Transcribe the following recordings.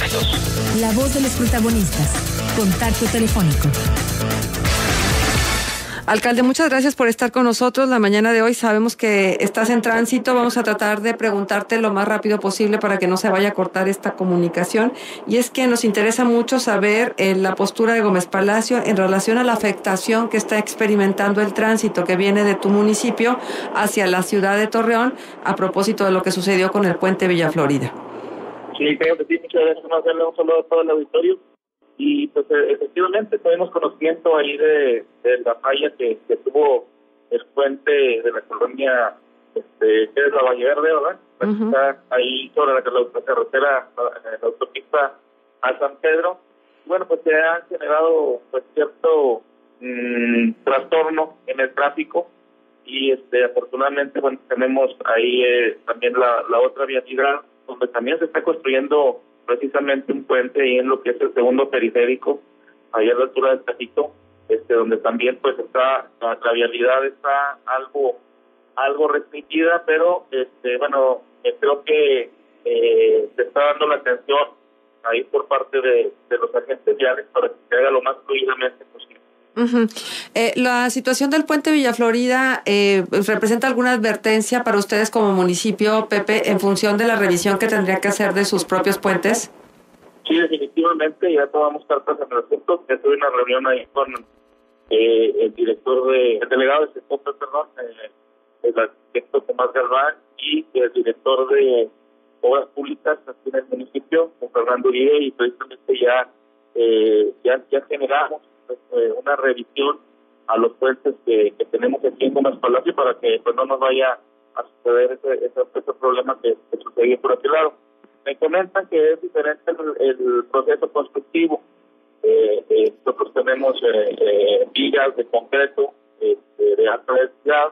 kilómetros. La voz de los protagonistas. Contacto telefónico. Alcalde, muchas gracias por estar con nosotros la mañana de hoy. Sabemos que estás en tránsito. Vamos a tratar de preguntarte lo más rápido posible para que no se vaya a cortar esta comunicación. Y es que nos interesa mucho saber la postura de Gómez Palacio en relación a la afectación que está experimentando el tránsito que viene de tu municipio hacia la ciudad de Torreón a propósito de lo que sucedió con el puente Villa Florida. Sí, creo que sí. Muchas gracias. Un saludo a todo el auditorio. Y pues efectivamente tuvimos conocimiento ahí de la falla que tuvo el puente de la colonia que es la Valle Verde, ¿verdad? Uh-huh. Está ahí sobre la carretera, la autopista a San Pedro. Bueno, pues se ha generado pues cierto trastorno en el tráfico y afortunadamente bueno tenemos ahí también la otra vialidad donde también se está construyendo precisamente un puente ahí en lo que es el segundo periférico, ahí a la altura del Tajito, donde también pues está la vialidad está algo restringida, pero bueno, creo que se está dando la atención ahí por parte de los agentes viales para que se haga lo más fluidamente posible. Uh-huh. La situación del puente Villa Florida representa alguna advertencia para ustedes como municipio, Pepe, en función de la revisión que tendría que hacer de sus propios puentes. Sí, definitivamente, ya tomamos cartas en el asunto. Ya tuve una reunión ahí con el delegado de sector, el arquitecto Tomás Galván y el director de Obras Públicas aquí en el municipio, con Fernando Uribe, y precisamente ya generamos una revisión a los puentes que tenemos aquí en Gómez Palacio para que pues no nos vaya a suceder ese problema que sucedió por aquel lado. Me comentan que es diferente el proceso constructivo. Nosotros tenemos vigas de concreto de alta densidad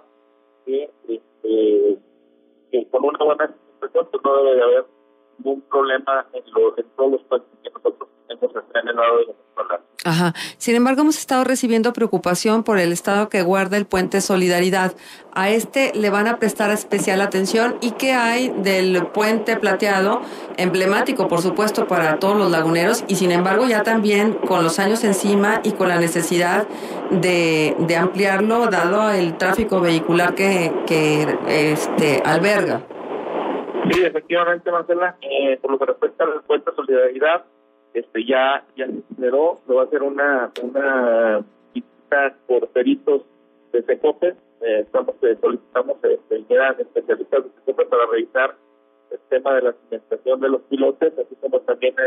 que con una buena situación pues no debe de haber ningún problema en todos los puentes que nosotros tenemos en el lado de Gómez Palacio. Ajá. Sin embargo, hemos estado recibiendo preocupación por el estado que guarda el puente Solidaridad. A le van a prestar especial atención. ¿Y qué hay del puente plateado, emblemático, por supuesto, para todos los laguneros? Y sin embargo, ya también con los años encima y con la necesidad de ampliarlo, dado el tráfico vehicular que alberga. Sí, efectivamente, Marcela, por lo que respecta al puente Solidaridad, ya se generó, lo va a hacer una visita por peritos de Secope. Solicitamos ya especialistas de Secope para revisar el tema de la cimentación de los pilotes, así como también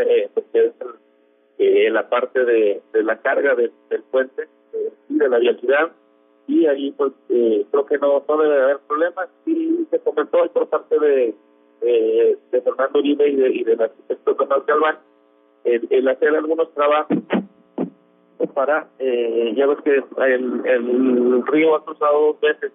la parte de la carga del puente y de la vialidad. Y ahí pues creo que no debe haber problemas. Y se comentó por parte de Fernando Uribe y del arquitecto Tomás Galván el hacer algunos trabajos para ya ves que el río ha cruzado 2 veces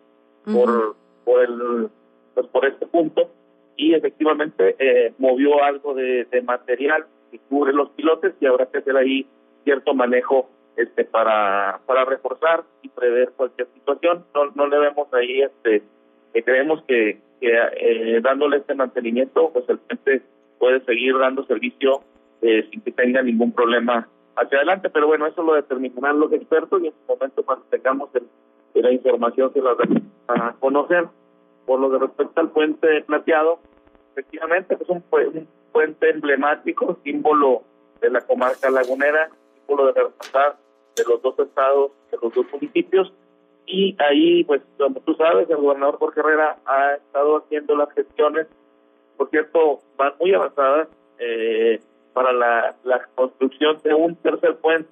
por este punto y efectivamente movió algo de material que cubre los pilotes y habrá que hacer ahí cierto manejo para reforzar y prever cualquier situación. No le vemos ahí creemos que dándole este mantenimiento pues el puente puede seguir dando servicio sin que tenga ningún problema hacia adelante, pero bueno, eso lo determinarán los expertos y en su momento cuando tengamos la información se la daremos a conocer. Por lo que respecta al puente plateado, efectivamente es un puente emblemático, símbolo de la comarca lagunera, símbolo de la hermandad de los dos estados, de los dos municipios, y ahí, pues, como tú sabes, el gobernador Jorge Herrera ha estado haciendo las gestiones, por cierto, van muy avanzadas, para la construcción de un tercer puente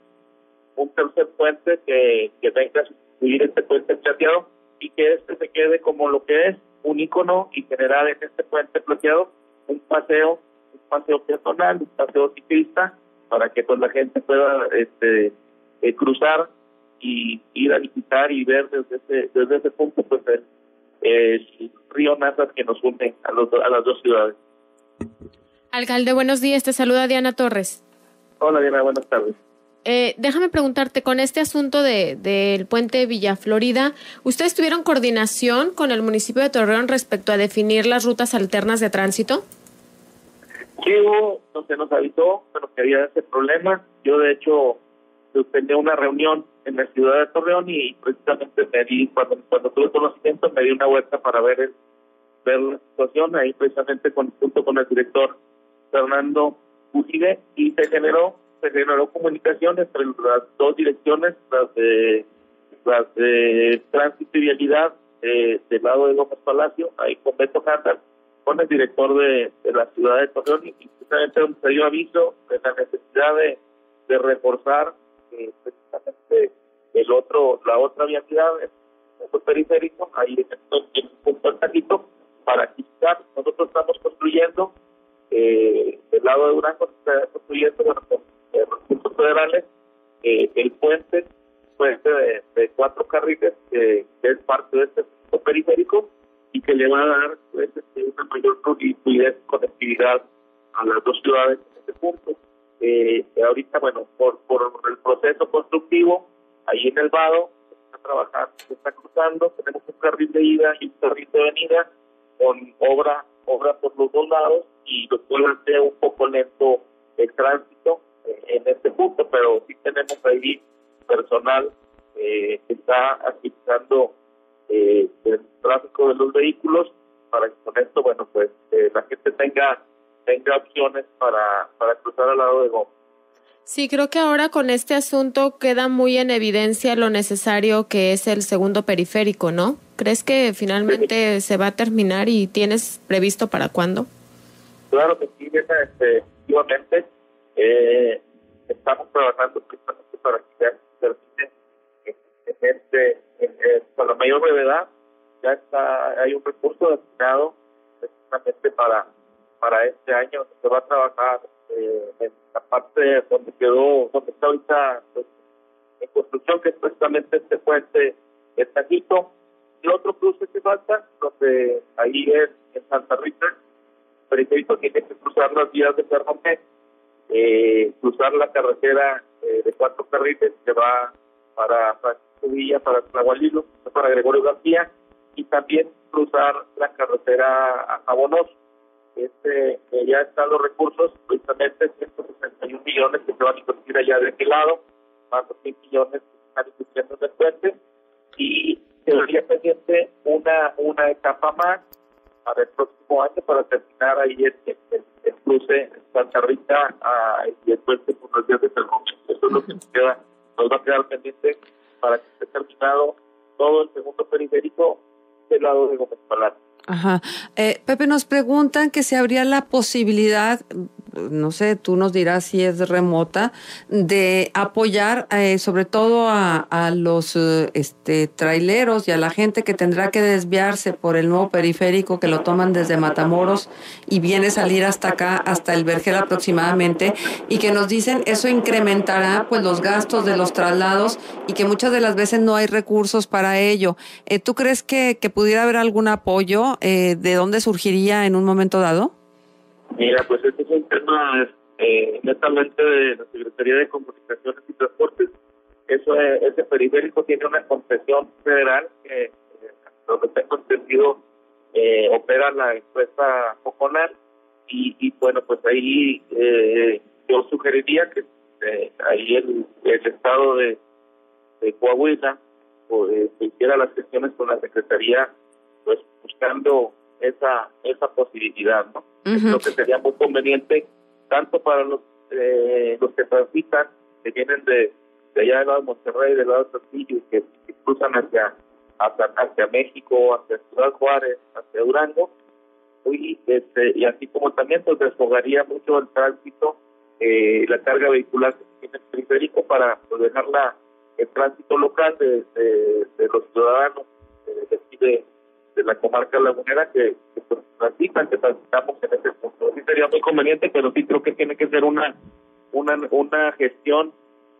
que venga a sustituir este puente plateado y que se quede como lo que es, un ícono, y generar en este puente plateado un paseo peatonal, un paseo ciclista, para que pues la gente pueda cruzar y ir a visitar y ver desde ese punto pues el río Nazas que nos une a las dos ciudades. Alcalde, buenos días, te saluda Diana Torres. Hola Diana, buenas tardes. Déjame preguntarte, con este asunto del puente Villa Florida, ¿ustedes tuvieron coordinación con el municipio de Torreón respecto a definir las rutas alternas de tránsito? Sí, no se nos avisó, pero que había ese problema. Yo, de hecho, suspendí una reunión en la ciudad de Torreón y precisamente cuando tuve conocimiento, me di una vuelta para ver la situación, ahí precisamente junto con el director Fernando Uribe, y se generó comunicación entre las dos direcciones, las de tránsito y vialidad del lado de Gómez Palacio, ahí con Beto Cándal, con el director de la ciudad de Torreón, y precisamente donde se dio aviso de la necesidad de reforzar precisamente la otra vialidad, el periférico, ahí en el punto del Taquito, para quitar. Nosotros estamos construyendo del lado de Durango, se está construyendo con recursos federales el puente de 4 carriles que es parte de este punto periférico y que le va a dar una mayor fluidez y conectividad a las dos ciudades en este punto. Ahorita, bueno, por el proceso constructivo, ahí en el vado se está trabajando, se está cruzando, tenemos un carril de ida y un carril de venida con obra por los dos lados, y lo cual hace un poco lento el tránsito en este punto, pero sí tenemos ahí personal que está agilizando el tráfico de los vehículos para que con esto, bueno, pues la gente tenga opciones para cruzar al lado de Gómez. Sí, creo que ahora con este asunto queda muy en evidencia lo necesario que es el segundo periférico, ¿no? ¿Crees que finalmente se va a terminar y tienes previsto para cuándo? Claro que sí, efectivamente. Estamos trabajando precisamente para que ya se termine con la mayor brevedad. Ya hay un recurso destinado precisamente para este año. Se va a trabajar en la parte donde está ahorita en construcción, que es precisamente este puente de Taquito. Y otro cruce que falta, donde ahí en Santa Rita, el periférico tiene que cruzar las vías de ferrocarril, cruzar la carretera de 4 carriles que va para Francisco Villa, para Tlahualilo, para Gregorio García, y también cruzar la carretera a Jabonoso. Ya están los recursos, precisamente 161 millones que se van a invertir allá de aquel lado, más de 100 millones que están invirtiendo en el puente, y quedaría pendiente una etapa más para el próximo año para terminar ahí el cruce Santa Rita y el puente por las vías de ferrocarril. Eso es lo que nos va a quedar pendiente para que esté terminado todo el segundo periférico del lado de Gómez Palacio. Ajá. Pepe, nos preguntan que si habría la posibilidad, no sé, tú nos dirás si es remota, de apoyar sobre todo a los traileros y a la gente que tendrá que desviarse por el nuevo periférico, que lo toman desde Matamoros y viene a salir hasta acá, hasta el Vergel aproximadamente, y que nos dicen eso incrementará pues los gastos de los traslados y que muchas de las veces no hay recursos para ello. ¿Tú crees que pudiera haber algún apoyo? ¿De dónde surgiría en un momento dado? Mira, pues este es un tema netamente de la Secretaría de Comunicaciones y Transportes. Ese periférico tiene una concesión federal que, donde tengo entendido, opera la empresa Coconal, y bueno, pues ahí yo sugeriría que ahí el estado de Coahuila se hiciera las gestiones con la Secretaría, pues buscando esa posibilidad, ¿no? Uh-huh. Creo que sería muy conveniente tanto para los que transitan, que vienen de allá del lado de Monterrey, del lado de Saltillo, y que cruzan hacia México, hacia Ciudad Juárez, hacia Durango, y así como también pues desfogaría mucho el tránsito, la carga vehicular que tiene el periférico para pues, dejar el tránsito local de los ciudadanos de la comarca lagunera que pues, transitamos en ese punto. Sí sería muy conveniente, pero sí creo que tiene que ser una gestión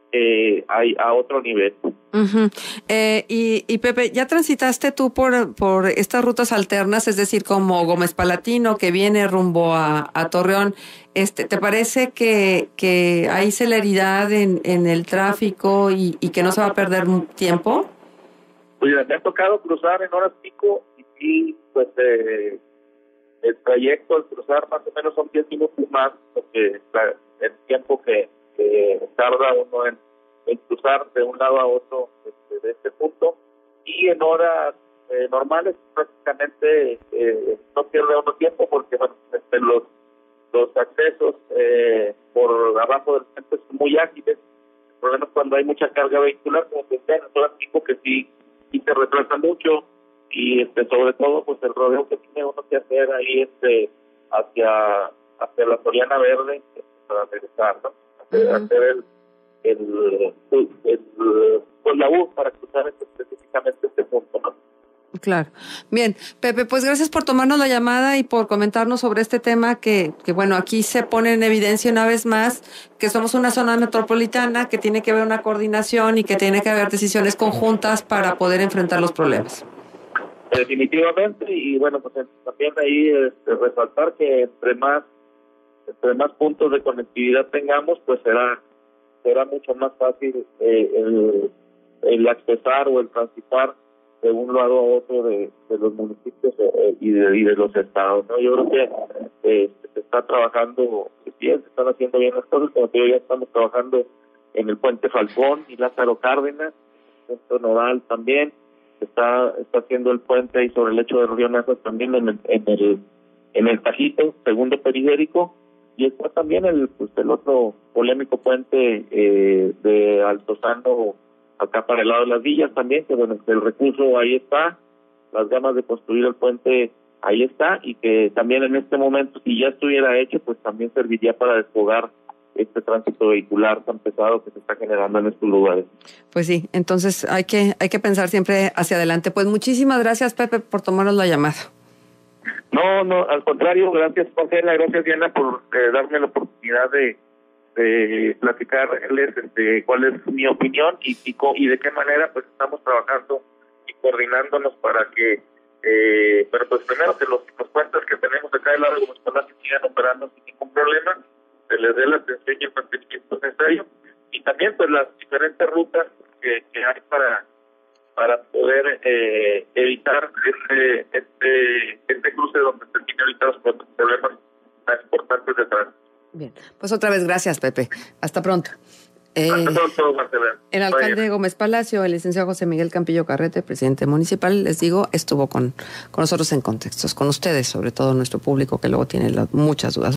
a otro nivel. Uh-huh. Y Pepe, ¿ya transitaste tú por estas rutas alternas, es decir, como Gómez Palatino, que viene rumbo a Torreón? ¿Te parece que hay celeridad en el tráfico y que no se va a perder tiempo? Pues me ha tocado cruzar en horas pico y pues el trayecto al cruzar más o menos son 10 minutos más, porque el tiempo que tarda uno en cruzar de un lado a otro de este punto, y en horas normales prácticamente no pierde uno tiempo, porque bueno, los accesos por abajo del puente son muy ágiles. El problema es cuando hay mucha carga vehicular, como que en horas tipo que sí se retrasa mucho, y sobre todo pues el rodeo que tiene uno que hacer ahí hacia la Soriana Verde para regresar, ¿no? Hacer con la U para cruzar específicamente este punto, ¿no? Claro. Bien, Pepe, pues gracias por tomarnos la llamada y por comentarnos sobre este tema que bueno, aquí se pone en evidencia una vez más que somos una zona metropolitana, que tiene que haber una coordinación y que tiene que haber decisiones conjuntas para poder enfrentar los problemas. Definitivamente, y bueno, pues también ahí resaltar que entre más puntos de conectividad tengamos, pues será mucho más fácil el accesar o el transitar de un lado a otro de los municipios y de los estados, ¿no? Yo creo que se está trabajando bien, se están haciendo bien las cosas. Como te digo, ya estamos trabajando en el Puente Falcón y Lázaro Cárdenas, Puente Nodal también, está haciendo el puente ahí sobre el lecho de Río Nazas también en el Tajito, segundo periférico, y está también el otro polémico puente de Altozano acá para el lado de las villas también, que bueno, el recurso ahí está, las ganas de construir el puente ahí está, y que también en este momento, si ya estuviera hecho, pues también serviría para desfogar este tránsito vehicular tan pesado que se está generando en estos lugares. Pues sí, entonces hay que pensar siempre hacia adelante. Pues muchísimas gracias, Pepe, por tomarnos la llamada. No, al contrario, gracias, Pamela, gracias, Diana, por darme la oportunidad de platicarles cuál es mi opinión y de qué manera pues estamos trabajando y coordinándonos para que pero pues primero que los puentes que tenemos acá del lado de Guadalajara sigan operando sin ningún problema, se les dé la atención y el mantenimiento necesario, y también pues las diferentes rutas que hay para poder evitar este cruce donde se tienen ahorita los problemas tan importantes de tránsito. Bien, pues otra vez gracias, Pepe. Hasta pronto. Hasta pronto, Marcela. El alcalde Gómez Palacio, el licenciado José Miguel Campillo Carrete, presidente municipal, les digo, estuvo con nosotros en Contextos, con ustedes, sobre todo nuestro público que luego tiene muchas dudas.